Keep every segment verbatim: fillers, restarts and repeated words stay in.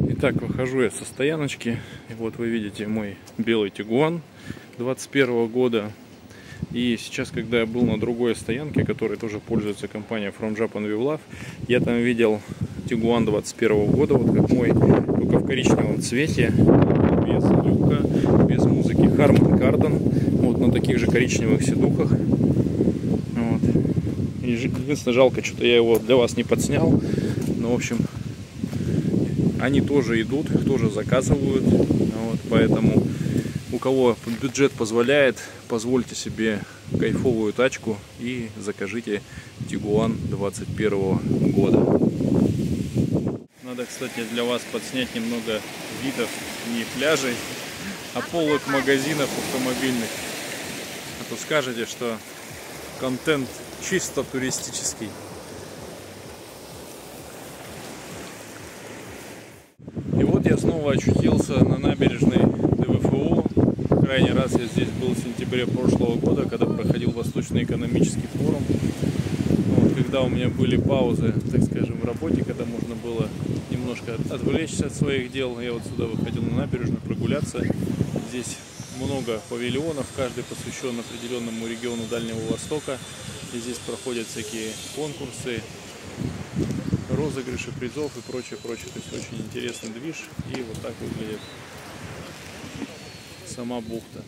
Итак, выхожу я со стояночки, и вот вы видите мой белый Тигуан двадцать первого года. И сейчас, когда я был на другой стоянке, которой тоже пользуется компания From Japan with Love, я там видел Тигуан двадцать первого года, вот как мой, только в коричневом цвете, без люка, без музыки, Harman Kardon, вот на таких же коричневых седухах. Вот. Единственное, жалко, что-то я его для вас не подснял, но в общем, они тоже идут, тоже заказывают, вот, поэтому у кого бюджет позволяет, позвольте себе кайфовую тачку и закажите Тигуан двадцать первого года. Надо, кстати, для вас подснять немного видов не пляжей, а полок магазинов автомобильных. А то скажете, что контент чисто туристический. И вот я снова очутился на набережной ДВФО. Крайний раз я здесь был в сентябре прошлого года, когда проходил Восточный экономический форум. Вот, когда у меня были паузы, так скажем, в работе, когда можно было немножко отвлечься от своих дел, я вот сюда выходил на набережную прогуляться. Здесь много павильонов, каждый посвящен определенному региону Дальнего Востока. И здесь проходят всякие конкурсы, розыгрыши призов и прочее, прочее. То есть очень интересный движ. И вот так выглядит сама бухта.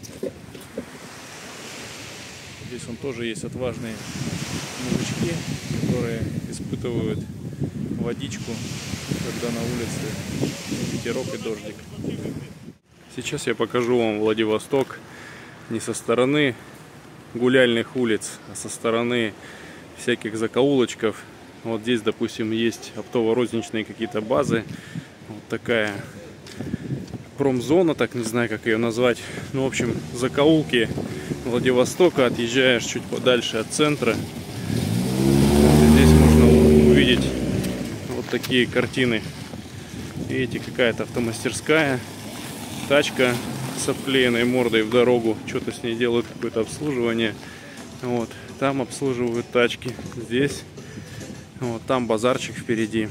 Здесь он тоже есть отважные мужички, которые испытывают водичку, когда на улице ветерок и дождик. Сейчас я покажу вам Владивосток не со стороны гуляльных улиц, а со стороны всяких закоулочков. Вот здесь, допустим, есть оптово-розничные какие-то базы. Вот такая промзона, так не знаю, как ее назвать. Ну, в общем, закоулки Владивостока, отъезжаешь чуть подальше от центра. Вот здесь можно увидеть вот такие картины. Видите, какая-то автомастерская, тачка с обклеенной мордой в дорогу, что-то с ней делают, какое-то обслуживание. Вот, там обслуживают тачки, здесь, вот там базарчик впереди.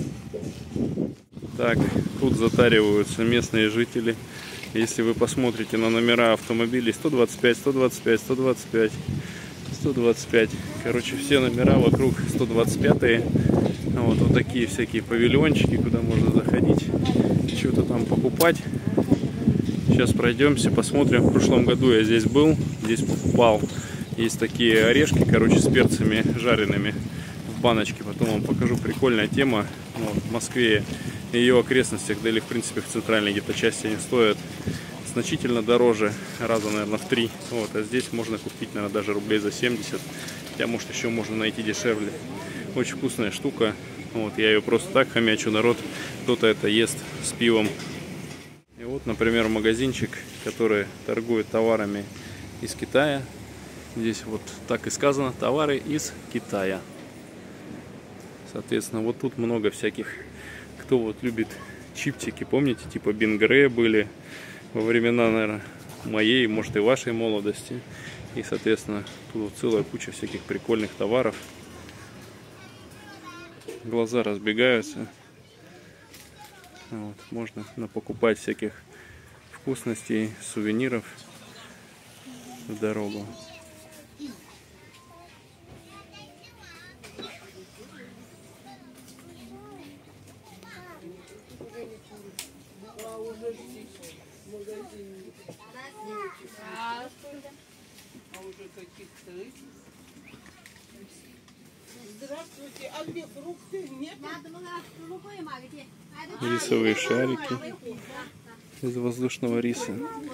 Так, тут затариваются местные жители. Если вы посмотрите на номера автомобилей, сто двадцать пять, сто двадцать пять, сто двадцать пять, сто двадцать пять. Короче, все номера вокруг сто двадцать пятые. Вот, вот такие всякие павильончики, куда можно заходить, что-то там покупать. Сейчас пройдемся, посмотрим. В прошлом году я здесь был, здесь покупал. Есть такие орешки, короче, с перцами жареными в баночке. Потом вам покажу, прикольная тема. Вот, в Москве и ее окрестностях, да или в принципе в центральной где-то части они стоят значительно дороже, раза, наверное, в три. Вот, а здесь можно купить, наверное, даже рублей за семьдесят. Хотя, может, еще можно найти дешевле. Очень вкусная штука. Вот, я ее просто так хомячу, народ кто-то это ест с пивом. И вот, например, магазинчик, который торгует товарами из Китая. Здесь вот так и сказано: товары из Китая. Соответственно, вот тут много всяких, кто вот любит чипчики, помните, типа Бингре были во времена, наверное, моей, может, и вашей молодости. И, соответственно, тут вот целая куча всяких прикольных товаров. Глаза разбегаются. Вот, можно покупать всяких вкусностей, сувениров в дорогу. Здравствуйте, а где фрукты? Нет? Рисовые шарики из воздушного риса.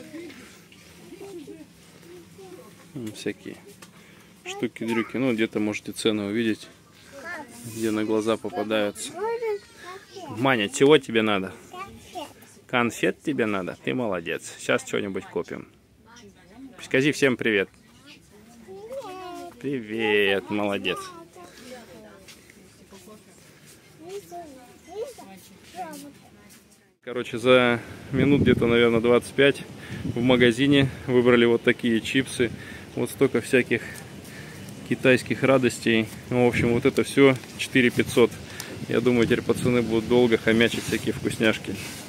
Всякие штуки-дрюки. Ну, где-то можете цены увидеть, где на глаза попадаются. Маня, чего тебе надо? Конфет тебе надо? Ты молодец. Сейчас что-нибудь купим. Скажи всем привет. Привет, молодец. Короче, за минут где-то, наверное, двадцать пять в магазине выбрали вот такие чипсы. Вот столько всяких китайских радостей. Ну, в общем, вот это все четыре тысячи пятьсот Я думаю, теперь пацаны будут долго хомячить всякие вкусняшки.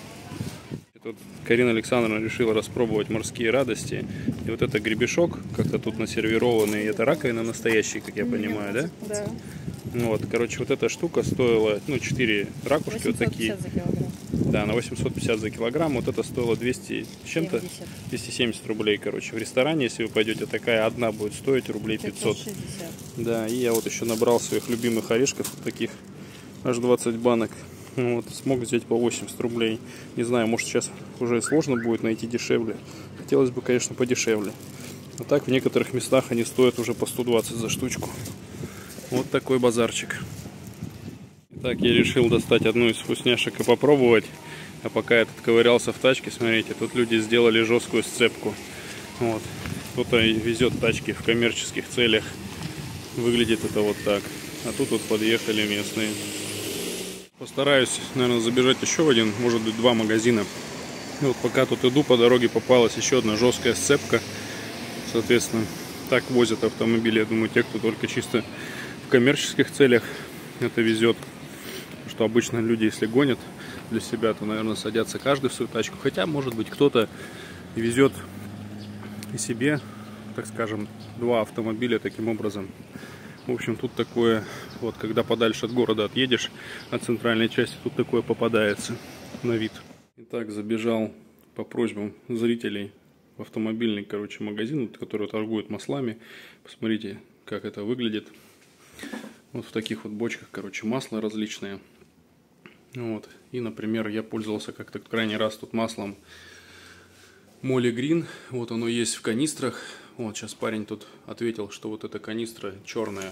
Тут Карина Александровна решила распробовать морские радости. И вот это гребешок, как-то тут насервированный, это раковина настоящая, как я понимаю, да? Да. Вот, короче, вот эта штука стоила, ну, четыре ракушки вот такие. За килограмм. Да, на восемьсот пятьдесят за килограмм. Вот это стоило двести с чем-то, двести семьдесят рублей, короче. В ресторане, если вы пойдете, такая одна будет стоить рублей пятьсот. пятьсот шестьдесят. Да, и я вот еще набрал своих любимых орешков, вот таких, аж двадцать банок. Вот, смог взять по восемьдесят рублей. Не знаю, может сейчас уже сложно будет найти дешевле. Хотелось бы, конечно, подешевле. А так в некоторых местах они стоят уже по сто двадцать за штучку. Вот такой базарчик. Так, я решил достать одну из вкусняшек и попробовать. А пока я тут ковырялся в тачке, смотрите, тут люди сделали жесткую сцепку. Вот. Кто-то везет тачки в коммерческих целях. Выглядит это вот так. А тут вот подъехали местные. Постараюсь, наверное, забежать еще в один, может быть, два магазина. И вот пока тут иду, по дороге попалась еще одна жесткая сцепка. Соответственно, так возят автомобили, я думаю, те, кто только чисто в коммерческих целях это везет. Потому что обычно люди, если гонят для себя, то, наверное, садятся каждый в свою тачку. Хотя, может быть, кто-то везет и себе, так скажем, два автомобиля таким образом. В общем, тут такое, вот когда подальше от города отъедешь, от центральной части, тут такое попадается на вид. Итак, забежал по просьбам зрителей в автомобильный, короче, магазин, который торгует маслами. Посмотрите, как это выглядит. Вот в таких вот бочках, короче, масла различные. Вот. И, например, я пользовался как-то крайний раз тут маслом Молли Грин. Вот оно есть в канистрах. Вот сейчас парень тут ответил, что вот эта канистра черная,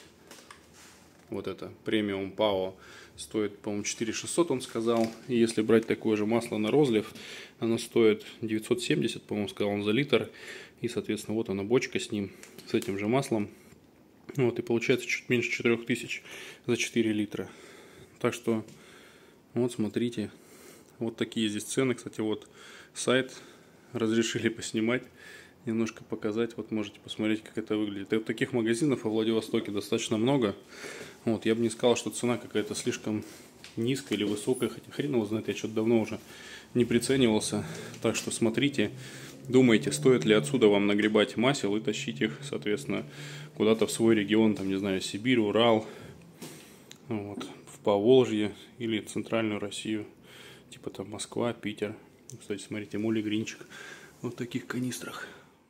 вот это премиум ПАО, стоит, по-моему, четыре тысячи шестьсот, он сказал. И если брать такое же масло на розлив, оно стоит девятьсот семьдесят, по-моему, сказал он, за литр. И, соответственно, вот она бочка с ним, с этим же маслом. Вот, и получается чуть меньше четырёх тысяч за четыре литра. Так что, вот смотрите, вот такие здесь цены. Кстати, вот сайт разрешили поснимать, немножко показать. Вот можете посмотреть, как это выглядит. И вот таких магазинов во Владивостоке достаточно много. Вот, я бы не сказал, что цена какая-то слишком низкая или высокая, хотя хрен его знает, я что-то давно уже не приценивался. Так что смотрите, думайте, стоит ли отсюда вам нагребать масел и тащить их, соответственно, куда-то в свой регион, там, не знаю, Сибирь, Урал, вот, в Поволжье или центральную Россию, типа там Москва, Питер. Кстати, смотрите, Молли Гринчик вот в таких канистрах.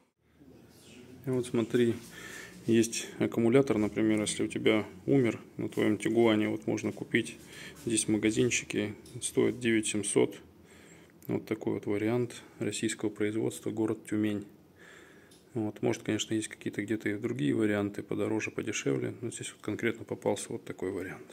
И вот смотри, есть аккумулятор, например, если у тебя умер на твоем Тигуане, вот можно купить здесь в магазинчике, стоит девять тысяч семьсот. Вот такой вот вариант российского производства, город Тюмень. Вот, может, конечно, есть какие-то где-то и другие варианты, подороже, подешевле, но здесь вот конкретно попался вот такой вариант.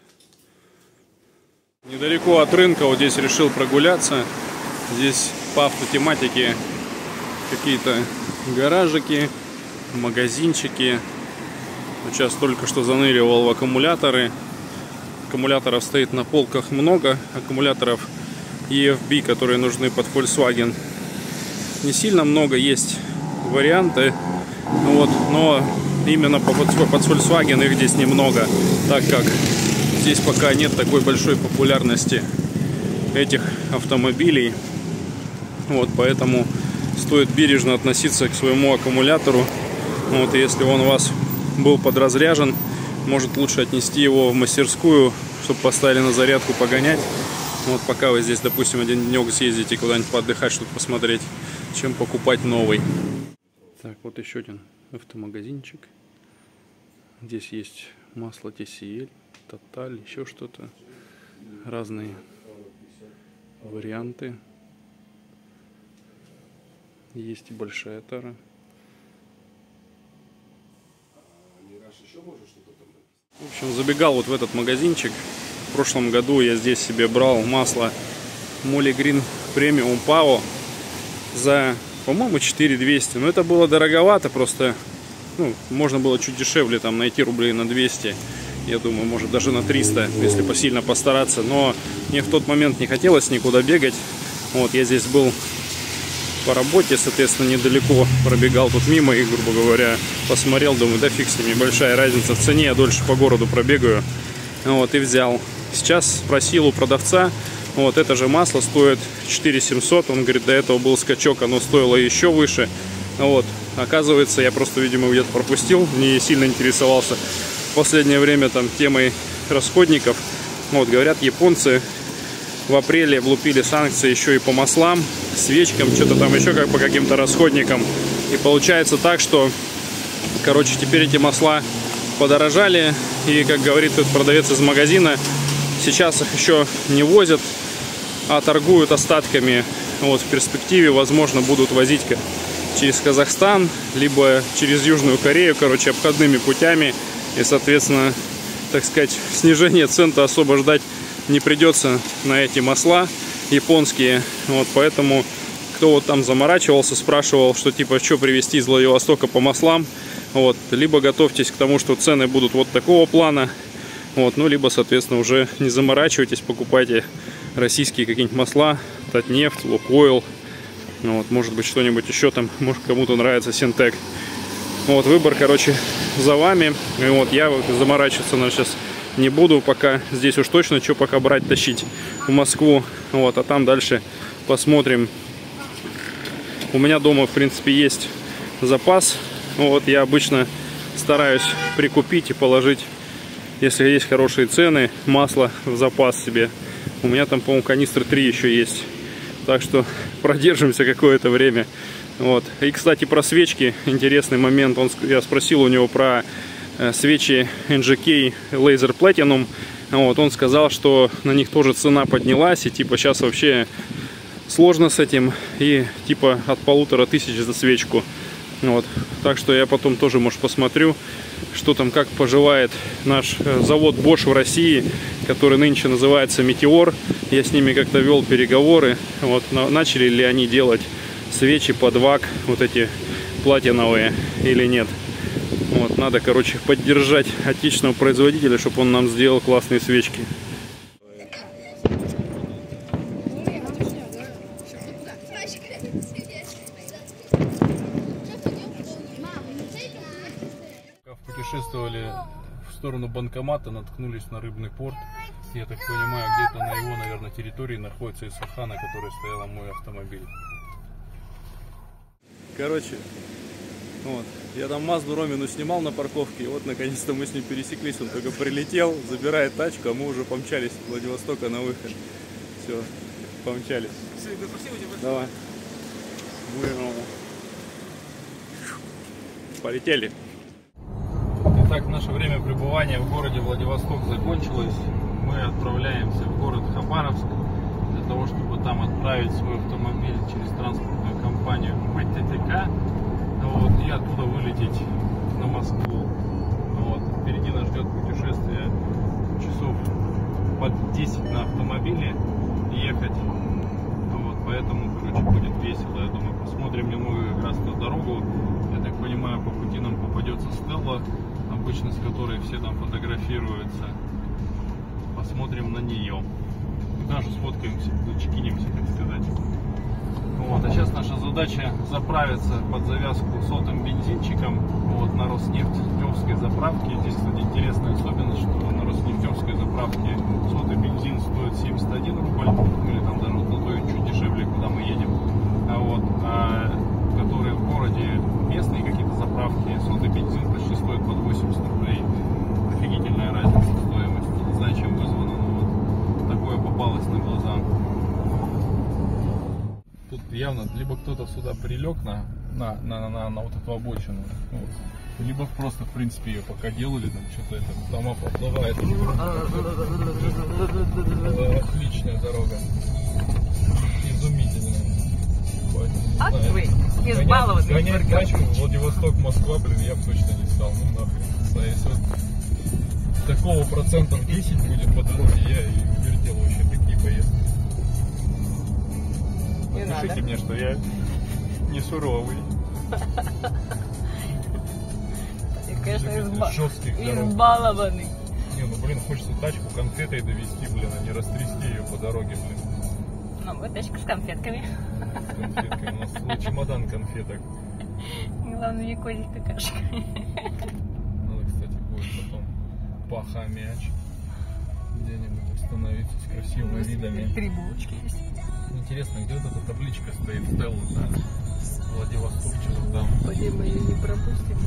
Недалеко от рынка вот здесь решил прогуляться. Здесь по автотематике какие-то гаражики, магазинчики. Сейчас только что заныривал в аккумуляторы. Аккумуляторов стоит на полках много. Аккумуляторов и эф би, которые нужны под Volkswagen, не сильно много, есть варианты. Вот, но именно под, под Volkswagen их здесь немного, так как здесь пока нет такой большой популярности этих автомобилей. Вот, поэтому стоит бережно относиться к своему аккумулятору. Вот, и если он у вас был подразряжен, может лучше отнести его в мастерскую, чтобы поставили на зарядку, погонять. Вот, пока вы здесь, допустим, один денек съездите куда-нибудь поотдыхать, чтобы посмотреть, чем покупать новый. Так, вот еще один автомагазинчик. Здесь есть масло ти си эль, Тоталь, еще что-то. Разные варианты. Есть и большая тара. В общем, забегал вот в этот магазинчик. В прошлом году я здесь себе брал масло Молли Грин премиум ПАО за, по-моему, четыре тысячи двести. Но это было дороговато, просто ну, можно было чуть дешевле там найти рублей на двести. Я думаю, может даже на триста, если посильно постараться. Но мне в тот момент не хотелось никуда бегать. Вот, я здесь был по работе, соответственно, недалеко пробегал тут мимо и, грубо говоря, посмотрел, думаю, да фиг с ним, небольшая разница в цене, я дольше по городу пробегаю. Вот, и взял. Сейчас спросил у продавца, вот это же масло стоит четыре тысячи семьсот, он говорит, до этого был скачок, оно стоило еще выше. Вот, оказывается, я просто, видимо, где-то пропустил, не сильно интересовался в последнее время там темой расходников. Вот, говорят, японцы в апреле влупили санкции еще и по маслам, свечкам, что-то там еще как по каким-то расходникам. И получается так, что, короче, теперь эти масла подорожали. И, как говорит этот продавец из магазина, сейчас их еще не возят, а торгуют остатками. Вот, в перспективе, возможно, будут возить через Казахстан, либо через Южную Корею, короче, обходными путями. И, соответственно, так сказать, снижение цен-то особо ждать не придется на эти масла японские. Вот, поэтому, кто вот там заморачивался, спрашивал, что типа, что привезти из Владивостока по маслам, вот, либо готовьтесь к тому, что цены будут вот такого плана, вот, ну, либо, соответственно, уже не заморачивайтесь, покупайте российские какие-нибудь масла, Татнефть, Лукойл, ну, вот, может быть, что-нибудь еще там, может, кому-то нравится Синтек. Вот, выбор, короче, за вами. И вот, я заморачиваться, наверное, сейчас не буду пока. Здесь уж точно, что пока брать, тащить в Москву. Вот, а там дальше посмотрим. У меня дома, в принципе, есть запас. Вот, я обычно стараюсь прикупить и положить, если есть хорошие цены, масло в запас себе. У меня там, по-моему, канистры три еще есть. Так что продержимся какое-то время. Вот. И, кстати, про свечки. Интересный момент. Он, я спросил у него про э, свечи эн джи кей Laser Platinum. Вот. Он сказал, что на них тоже цена поднялась. И типа сейчас вообще сложно с этим. И типа от полутора тысяч за свечку. Вот. Так что я потом тоже, может, посмотрю, что там, как поживает наш завод Bosch в России, который нынче называется Метеор. Я с ними как-то вел переговоры. Вот. Начали ли они делать свечи под вак, вот эти платиновые, или нет. Вот. Надо, короче, поддержать отечественного производителя, чтобы он нам сделал классные свечки. Путешествовали в сторону банкомата, наткнулись на рыбный порт. Я так понимаю, где-то на его, наверное, территории находится Исуха, на которой стоял мой автомобиль. Короче, вот, я там Мазду Ромину снимал на парковке, и вот наконец-то мы с ним пересеклись, он только прилетел, забирает тачку, а мы уже помчались с Владивостока на выход. Все, помчались. Давай. Полетели. Итак, наше время пребывания в городе Владивосток закончилось. Мы отправляемся в город Хабаровск для того, чтобы там отправить свой автомобиль через транспортную компанию бэ тэ тэ ка. Вот, и оттуда вылететь на Москву. Вот, впереди нас ждет путешествие часов под десять на автомобиле ехать. Вот, поэтому, короче, будет весело. Я думаю, посмотрим немного как раз эту дорогу. Я так понимаю, по пути нам попадется Стелла, обычно с которой все там фотографируются. Посмотрим на нее. Даже сфоткаемся, зачекинемся, так сказать. Вот. А сейчас наша задача заправиться под завязку сотым бензинчиком вот, на Роснефтьевской заправке. Здесь, кстати, интересная особенность, что на Роснефтьевской заправке сотый бензин стоит семьдесят один рубль, или там даже вот на той чуть дешевле, куда мы едем. А вот, а, которые в городе местные какие-то заправки, сотый бензин почти стоит под восемьдесят рублей. Офигительная разница в стоимости. Не знаю, чем вызвано, но вот такое попалось на глаза. Тут явно либо кто-то сюда прилег на, на, на, на, на, на вот эту обочину, вот, либо просто, в принципе, ее пока делали, там что-то это дома поплывает. Отличная дорога. Изумительная. А вы избалованный. Гонять тачку Владивосток, Москва, блин, я бы точно не стал. Ну нахрен. Если вот такого процентов десять будет по дороге, я и вертел вообще такие поездки. Не Напишите надо мне, что я не суровый. Ты, конечно, изба... избалованный. Не, ну блин, хочется тачку конфетой довести, блин, а не растрясти ее по дороге, блин. Ну, вот тачка с конфетками. С конфетками. У нас целый чемодан конфеток. Главное, не козик какашка. Надо, кстати, будет потом похомячить. где-нибудь остановиться с красивыми видами. Три булочки есть. Интересно, где вот эта табличка стоит, Стелла-то? Владивосток, что-то там. Пойдем, мы ее не пропустим.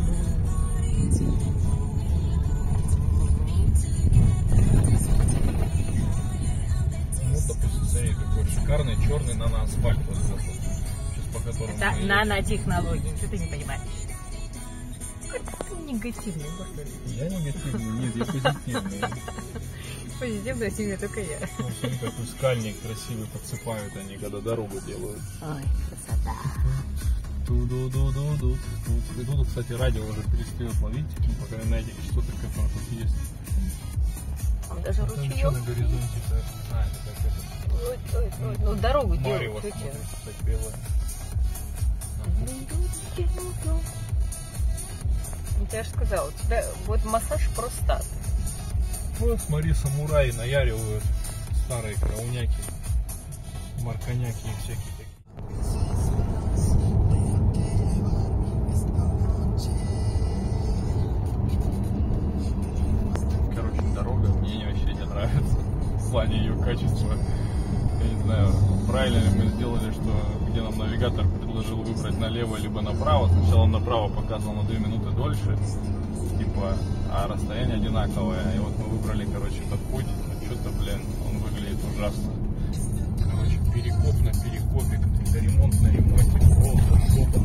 Ну, допустим, смотри, какой шикарный черный наноасфальт. Вот, вот, сейчас по которому Это нанотехнологии, что ты не понимаешь. Какой ты негативный, Бордоль. Я негативный, нет, я позитивный. Позитивная семья только я. Ну, смотри, какой скальник красивый подсыпают они, когда дорогу делают. Ой, красота. Ду-ду-ду-ду-ду. И тут, кстати, радио уже перестает ловить, ну, по крайней мере, на этих частотах, которые тут есть. Там даже Там ручеек. что на горизонте-то? А, это как это. Ой, ой, ой, ну дорогу Марево делают. смотрит, кстати, белое. Ну, я же сказала, у тебя вот массаж простаты. Вот, смотри, самураи наяривают старые карауняки, марконяки и всякие такие. Короче, дорога мне вообще не нравится в плане ее качества. Я не знаю, правильно ли мы сделали, что где нам навигатор предложил выбрать налево либо направо. Сначала он направо показывал на две минуты дольше, типа, а расстояние одинаковое. И вот мы выбрали, короче, этот путь. Что-то, блин, он выглядит ужасно. Короче, перекоп на перекопе, какой-то ремонт на ремонте. Просто жопа.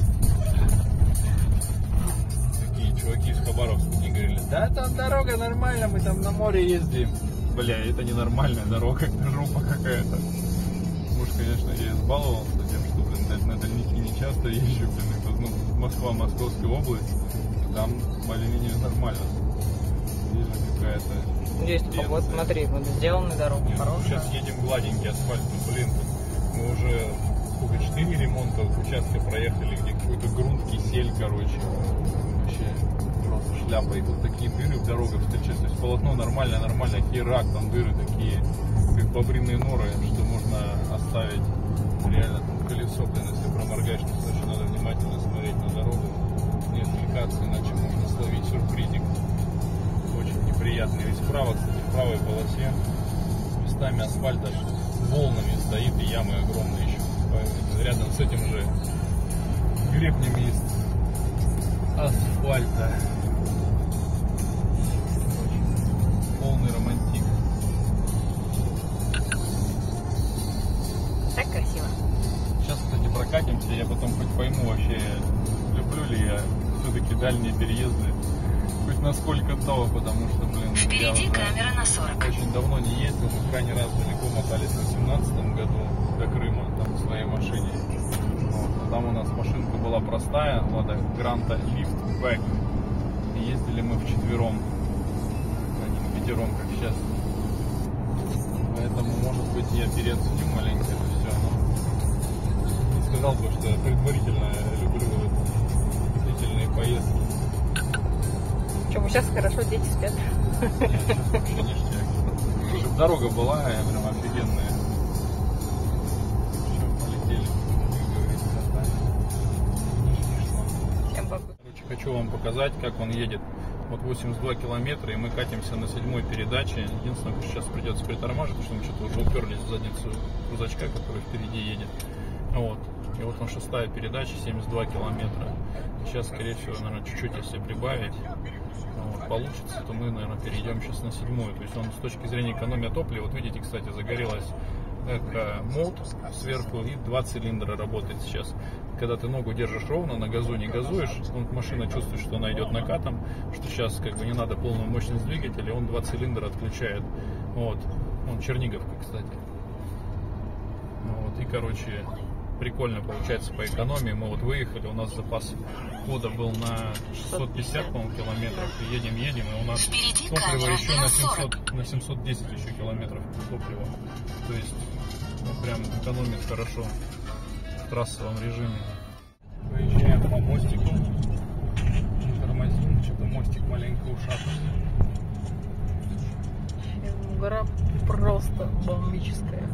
Такие чуваки из Хабаровска мне говорили: да, там дорога нормальная, мы там на море ездим. Бля, это не нормальная дорога, это жопа какая-то. Может, конечно, я избаловался тем, что, блин, на дальники не часто езжу, блин, это, ну, Москва, Московская область, и там более-менее нормально. Здесь же какая-то... Есть, вот смотри, вот сделаны дороги хорошие. Сейчас едем гладенький асфальт, ну, блин, мы уже сколько, четыре ремонта участка проехали, где какой-то грунт, кисель, короче, вообще просто шляпа, и тут такие дыры в дорогах встречаются, то есть полотно нормальное, нормально, херак, там дыры такие, как бобриные норы, что можно оставить реально там колесо, блин, если проморгаешь, то очень надо внимательно смотреть на дорогу, не отвлекаться, иначе можно словить сюрпризик. Очень неприятный. Ведь справа, кстати, в правой полосе местами асфальта волнами стоит, и ямы огромные еще. Рядом с этим же гребнями из асфальта. Полный романтик. Так красиво. Сейчас, кстати, прокатимся, я потом хоть пойму вообще, люблю ли я все-таки дальние переезды. Хоть насколько то, потому что, блин, впереди я уже камера на сорок. очень давно не ездил, мы крайний раз далеко мотались в восемнадцатом году до Крыма, там, в своей машине. Вот. А там у нас машинка была простая, Лада Гранта Лифтбэк. И ездили мы вчетвером, а не в пятером, как сейчас. Поэтому, может быть, я переоценю маленько это все, но не сказал бы, что я предварительно люблю длительные поездки. Чем сейчас хорошо, дети спят. Нет, сейчас вообще ништяк. Чтобы дорога была, я прям офигенная. Все, полетели. Всем пока. Короче, хочу вам показать, как он едет. Вот восемьдесят два километра, и мы катимся на седьмой передаче. Единственное, что сейчас придется притормаживать, потому что мы что-то уже уперлись в задницу крузачка, который впереди едет. Вот. И вот он шестая передача, семьдесят два километра. Сейчас, скорее всего, наверное, чуть-чуть, если прибавить, вот, получится, то мы, наверное, перейдем сейчас на седьмую. То есть он с точки зрения экономии топлива, вот видите, кстати, загорелась эко-мод сверху, и два цилиндра работает сейчас. Когда ты ногу держишь ровно, на газу не газуешь, он, машина чувствует, что она идет накатом, что сейчас как бы не надо полную мощность двигателя, он два цилиндра отключает. Вот. Он Черниговка, кстати. Вот. И, короче, прикольно получается по экономии. Мы вот выехали, у нас запас хода был на шестьсот пятьдесят, по-моему, километров. И едем, едем, и у нас Впереди топливо камера еще на на сорок. семьсот, на семьсот десять еще километров топлива. То есть, ну, прям экономит хорошо в трассовом режиме. Выезжаем по мостику. Тормозим, что-то мостик маленько ушатый. Гора просто бомбическая.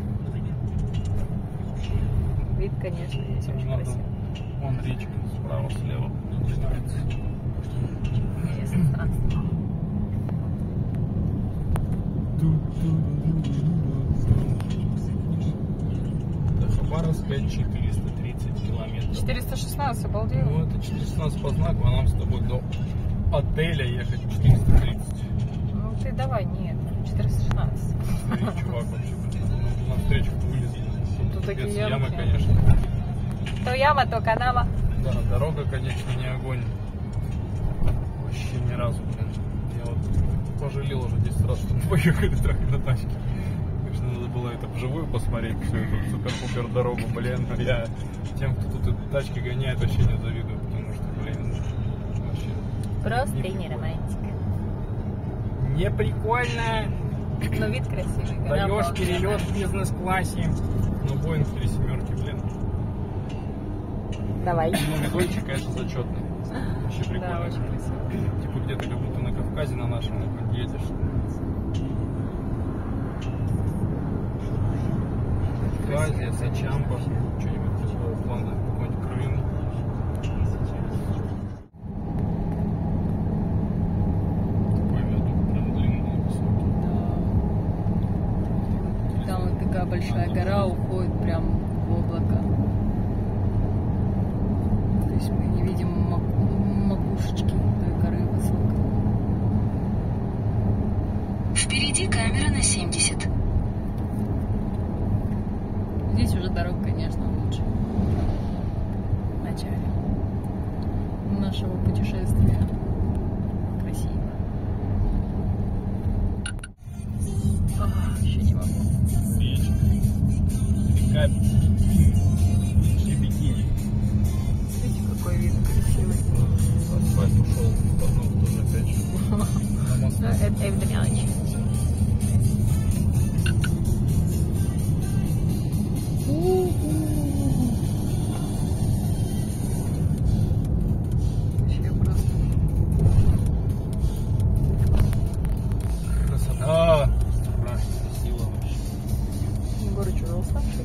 Вид, конечно, здесь очень Надо, красивый. вон речка справа, слева начинается. Интересное странство. До Хабаровска четыреста тридцать километров. четыреста шестнадцать, обалдел. Ну это четыреста шестнадцать по знаку, а нам с тобой до отеля ехать четыреста тридцать. Ну ты давай, нет, четыреста шестнадцать. Смотри, чувак, вообще, на встречу вылез. Тут такие Без ямки. ямы, конечно. То яма, то канава. Да, дорога, конечно, не огонь. Вообще ни разу, блин. Я вот пожалел уже десять раз, что мы поехали так на тачке. Конечно, надо было это вживую посмотреть, всю эту супер-пупер дорогу, блин. Но я тем, кто тут эти тачки гоняет, вообще не завидую, потому что, блин, вообще... Просто не ты не прикольно. романтик. Не прикольно. Но вид красивый. Даешь перелет в бизнес-классе. Ну, Боинг три семерки, блин. Давай. Ну, видольчик, конечно, зачетный. Вообще Да, прикольно. очень красиво. Типа где-то как будто на Кавказе на нашем нахуй едешь. Кавказе, Сачамба, что-нибудь такого плана, какой-нибудь Крым. Такой меду, прям длинный, высокий. Там вот такая большая гора уходит прям в облако. То есть мы не видим маку- макушечки той горы высокой. Впереди камера на семьдесят. Здесь уже дорога, конечно, лучше. В начале нашего путешествия. Красиво. Ах, еще не могу. Речка. Река. Бикини. Смотрите, какой вид красивый. Асфальт ушел. Потом тоже опять же. На мост. Ну, это, это мелочь. Вообще просто. Красота. Страшно красиво вообще. Егор, что, уставший?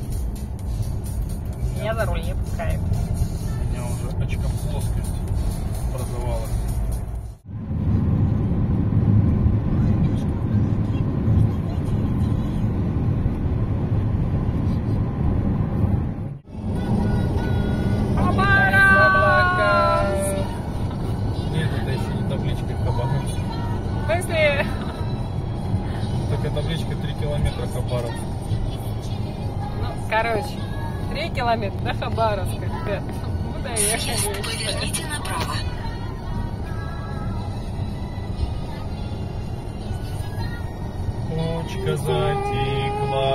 Я за руль не пускаю. У меня уже очкоплоскость образовалась. Нет, это еще не табличка Хабаровск. В смысле? Такая табличка три километра Хабаровск. Ну, короче, три километра до Хабаровска, ребят. Мы доехали. Поверните направо. Почка затекла.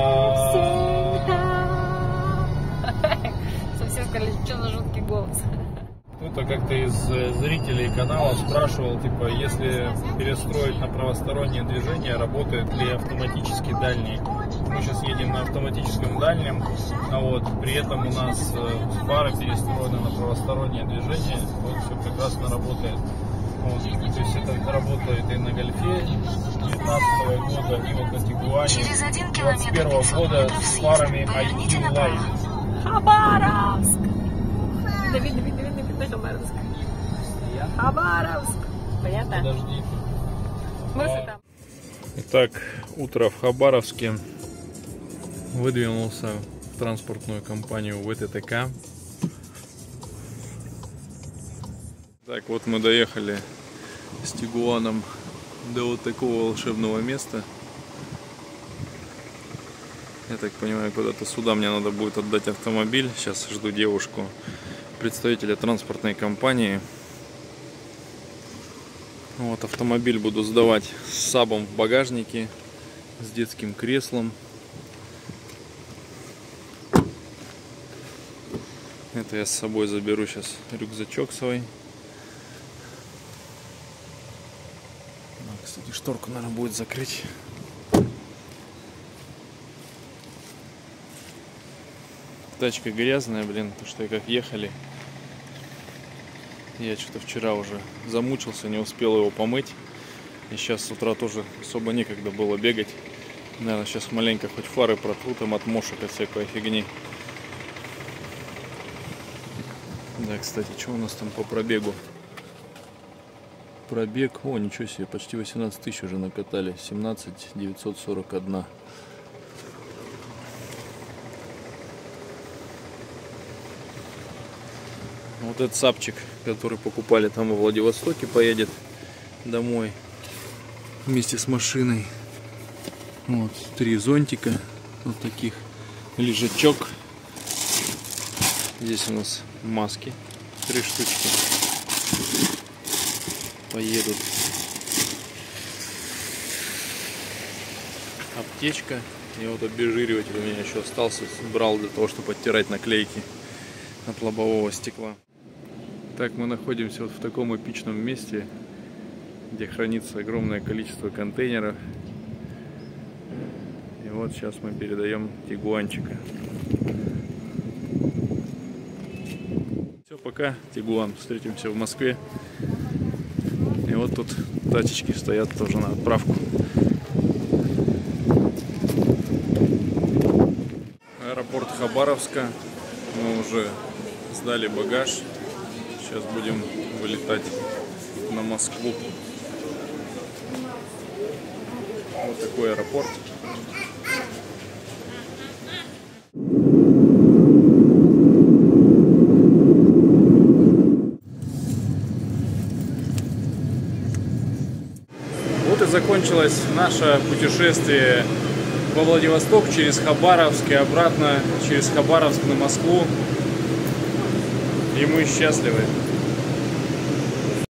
Совсем сказали, что за жуткий голос. Кто-то как-то из э, зрителей канала спрашивал, типа, если перестроить на правостороннее движение, работает ли автоматически дальний. Мы сейчас едем на автоматическом дальнем, а вот при этом у нас э, фары перестроены на правостороннее движение, вот все прекрасно работает. Вот, то есть это работает и на Гольфе девятнадцатого года, и вот на Тигуане Через один двадцать километр первого года пятьсот с метров фарами съезд. ай Поверните кью направо. Live. Хабаровск! Да видно, видно, видно, видно Хабаровск. Хабаровск! Понятно? Подожди. Смысл там? Итак, утро в Хабаровске. Выдвинулся в транспортную компанию вэ тэ тэ ка. Так, вот мы доехали с Тигуаном до вот такого волшебного места. Я так понимаю, куда-то сюда мне надо будет отдать автомобиль. Сейчас жду девушку, представителя транспортной компании. Вот автомобиль буду сдавать с сабом в багажнике, с детским креслом. Это я с собой заберу сейчас рюкзачок свой. Кстати, шторку надо будет закрыть. Тачка грязная, блин, потому что как ехали. Я что-то вчера уже замучился, не успел его помыть. И сейчас с утра тоже особо некогда было бегать. Наверное, сейчас маленько хоть фары протру там от мошек, от всякой фигни. Да, кстати, что у нас там по пробегу? Пробег, о, ничего себе, почти восемнадцать тысяч уже накатали, семнадцать девятьсот сорок один. Вот этот сапчик, который покупали там во Владивостоке, поедет домой вместе с машиной. Вот три зонтика, вот таких, лежачок. Здесь у нас маски, три штучки. Поедут. Аптечка. И вот обезжириватель у меня еще остался. Брал для того, чтобы оттирать наклейки от лобового стекла. Так, мы находимся вот в таком эпичном месте, где хранится огромное количество контейнеров. И вот сейчас мы передаем Тигуанчика. Все, пока, Тигуан. Встретимся в Москве. И вот тут тачечки стоят тоже на отправку. Аэропорт Хабаровска. Мы уже сдали багаж. Сейчас будем вылетать на Москву. Вот такой аэропорт. Вот и закончилось наше путешествие во Владивосток через Хабаровск и обратно через Хабаровск на Москву. И мы счастливы.